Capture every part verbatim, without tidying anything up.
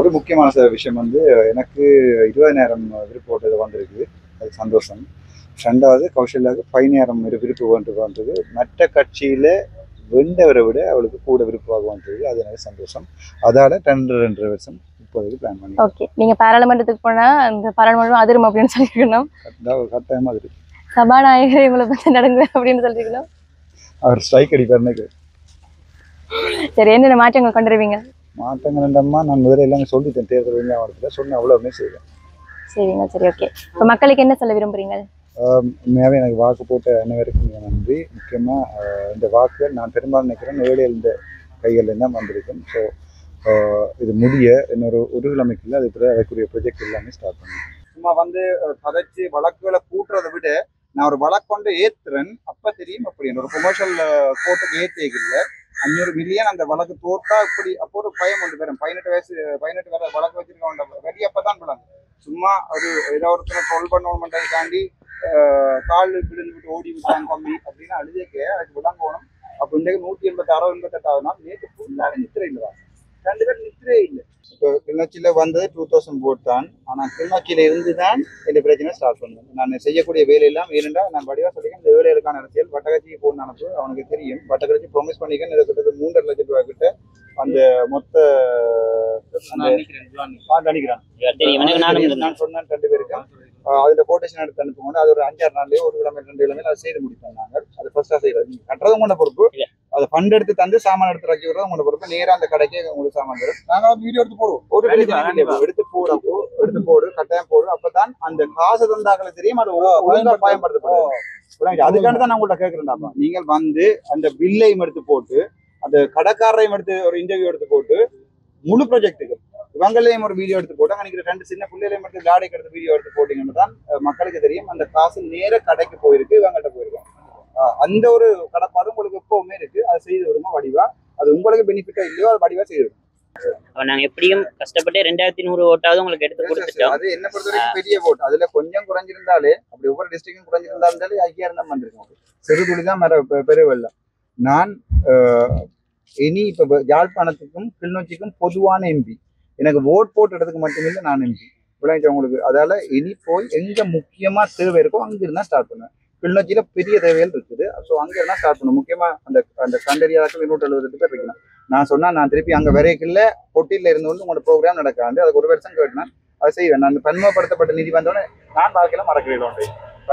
ஒரு முக்கியமான விஷயம் வந்து எனக்கு இருபதாயிரம் விருப்பம் ஓட்டு வந்திருக்கு, அது சந்தோஷம். ரெண்டாவது கௌசல்யாவுக்கு பதினாயிரம் விருப்பு வந்து வந்தது. மற்ற கட்சியில் வெண்டவரை விட அவளுக்கு கூட விருப்பமாக வந்தது, அது எனக்கு சந்தோஷம். அதால ரெண்டு ரெண்டு வருஷம் இப்போதைக்கு பிளான் பண்ணி. ஓகே, நீங்க பாராளுமன்றத்துக்கு போனா அந்த பாராளுமன்றம் அதிரும் அப்படின்னு சொல்லியிருக்கணும். கட்டாயமா அதிரும். சபாநாயகர் இவங்களை பற்றி நடங்க அப்படின்னு சொல்லியிருக்கணும். அவர் ஸ்ட்ரைக் அடிப்பாருன்னு. சரி, என்னென்ன மாற்றங்கள் கொண்டு வருவீங்க? மாற்றங்கள் என்னம்மா, நான் முதல்ல எல்லாமே சொல்லிட்டேன், தேர்தல் விஞ்ஞாபனத்தில் சொன்ன அவ்வளோவுமே செய்வேன். சரிங்க, சரி, ஓகே. இப்போ மக்களுக்கு என்ன சொல்ல விரும்புறீங்க? உண்மையாகவே எனக்கு வாக்கு போட்ட அனைவருக்கும் நன்றி. முக்கியமாக இந்த வாக்குகள் நான் பெரும்பாலும் நினைக்கிறேன் ஏழை இந்த கைகளில் தான் வந்திருக்கேன். ஸோ இது முடிய இன்னொரு ஒரு கிழமைக்குள்ள அது பிறகு அதுக்குரிய ப்ரொஜெக்ட் எல்லாமே ஸ்டார்ட் பண்ணுவேன். சும்மா வந்து கதைச்சி வழக்குகளை கூட்டுறதை விட நான் ஒரு வழக்கு கொண்டு ஏற்றுறேன், அப்போ தெரியும் அப்படி ஒரு கொமர்ஷியல் கோர்ட்டுக்கு ஏற்றிக்கல அஞ்சூறு மில்லியன் அந்த வழக்கு தோத்தா இப்படி அப்போ ஒரு பயம் கொண்டு வரும். பதினெட்டு வயசு பதினெட்டு வரை வழக்கு வச்சிருக்க வெடி அப்பதான் விடாங்க. சும்மா ஒரு ஏதோ ஒருத்தரை ட்ரோல் பண்ணணும்ன்றதை தாண்டி கால் விழுந்து விட்டு ஓடி விட்டாங்க கம்மி அப்படின்னு அழுதேக்க அதுக்கு விளங்கணும். அப்போ இன்றைக்கு நூற்றி எண்பத்தி ஆறோ எண்பத்தெட்டாவது நாள் நேற்று ஃபுல்லாக நித்திரை இல்லைவா, ரெண்டு பேரும் நித்திரே இல்லை. இப்போ கிளிநொச்சியில் வந்தது டூ தௌசண்ட் போட் தான். ஆனால் கிளிநொச்சியில் இருந்து தான் இந்த பிரச்சனை ஸ்டார்ட் பண்ணுவேன். நான் செய்யக்கூடிய வேலையெல்லாம் ஏனென்றா நான் வடிவாக சொல்லிக்கேன், இந்த வேலைகளுக்கான அரசியல் வட்டக்கட்சிக்கு போகணும்னு அனுப்பு அவனுக்கு தெரியும். வட்டக்கட்சி ப்ரொமிஸ் பண்ணிக்கேன் கிட்டத்தட்ட மூன்றரை லட்சம் ரூபாய் கிட்ட அந்த மொத்த நினைக்கிறான் நான் சொன்னேன் ரெண்டு பேருக்கும் அதுல கோட்டேஷன் எடுத்து அனுப்புவோம். அது ஒரு அஞ்சாறு நாள்லயே ஒரு கிழமை ரெண்டு கிழமை அதை செய்து முடிப்போம். நாங்கள் அது ஃபர்ஸ்டா செய்யறது கட்டுறது உங்களோட பொறுப்பு. அதை ஃபண்ட் எடுத்து தந்து சாமான் எடுத்து ரக்கி விடுறது உங்களோட பொறுப்பு. நேரம் அந்த கடைக்கே உங்களுக்கு சாமான் வரும். நாங்கள் வீடியோ எடுத்து போடுவோம். ஒரு எடுத்து போடப்போ எடுத்து போடு கட்டாயம் போடு. அப்பதான் அந்த காசு தந்தாக்களை தெரியும், அது ஒழுங்கா பயன்படுத்தப்படும். அதுக்காக தான் நான் உங்கள்கிட்ட கேட்கிறேன்டாப்பா, நீங்கள் வந்து அந்த பில்லையும் எடுத்து போட்டு அந்த கடைக்காரரையும் எடுத்து ஒரு இன்டர்வியூ எடுத்து போட்டு முழு ப்ராஜெக்ட்டுக்கு இவங்களையும் ஒரு வீடியோ எடுத்து போட்டு அன்னைக்கு ரெண்டு சின்ன பிள்ளைகளையும் எடுத்து லாடைக்கு எடுத்து வீடியோ எடுத்து போட்டீங்கன்னு தான் மக்களுக்கு தெரியும் அந்த காசு நேர கடைக்கு போயிருக்கு, இவங்கள்ட்ட போயிருக்கோம். அந்த ஒரு கடப்பாடு உங்களுக்கு எப்பவுமே இருக்கு. அதை செய்து விடுங்க வடிவா. அது உங்களுக்கு பெனிஃபிட்டா இல்லையோ அது வடிவா செய்து நாங்க எப்படியும் கஷ்டப்பட்டு ரெண்டாயிரத்தி நூறு ஓட்டாவது உங்களுக்கு எடுத்து கொடுத்துட்டோம். அது என்ன பொறுத்த வரைக்கும் பெரிய ஓட்டு. அதுல கொஞ்சம் குறைஞ்சிருந்தாலே அப்படி ஒவ்வொரு டிஸ்ட்ரிக்டும் குறைஞ்சிருந்தாலே ஐக்கியா இருந்தா வந்திருக்கோம். சிறு துளி தான் பெரிய வெள்ளம். நான் இனி இப்ப யாழ்ப்பாணத்துக்கும் கிளிநொச்சிக்கும் பொதுவான எம்பி, எனக்கு ஓட் போட்டுறதுக்கு மட்டுமில்லை நான் எம்பி விளையாட்டு உங்களுக்கு. அதால இனி போய் எங்க முக்கியமா தேவை இருக்கோ அங்க இருந்தா ஸ்டார்ட் பண்ணுவேன். கிளிநொச்சியில பெரிய தேவைகள் இருக்குது. ஸோ அங்க இருந்தா ஸ்டார்ட் பண்ணும். முக்கியமா அந்த அந்த கண்டறியாக்கள் இருநூற்றி எழுபது பேர் இருக்கணும். நான் சொன்னா நான் திருப்பி அங்க வரைக்குள்ள பொட்டியில இருந்து வந்து உங்களோட ப்ரோக்ராம் நடக்காது. அதுக்கு ஒரு வருஷம் கேட்டேன், அதை செய்வேன். நான் பன்முகப்படுத்தப்பட்ட நிதி வந்தோடனே நான் வாழ்க்கையில மறக்கிறேன்.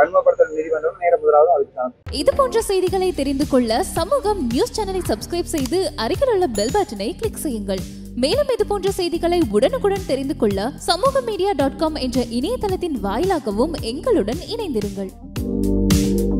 இது போன்ற செய்திகளை தெரிந்து கொள்ள சமூகம் நியூஸ் சேனலை சப்ஸ்கிரைப் செய்து அருகில் உள்ள பெல் பட்டனை கிளிக் செய்யுங்கள். மேலும் இது போன்ற செய்திகளை உடனுக்குடன் தெரிந்து கொள்ள சமூக மீடியா டாட் காம் என்ற இணையதளத்தின் வாயிலாகவும் எங்களுடன் இணைந்திருங்கள்.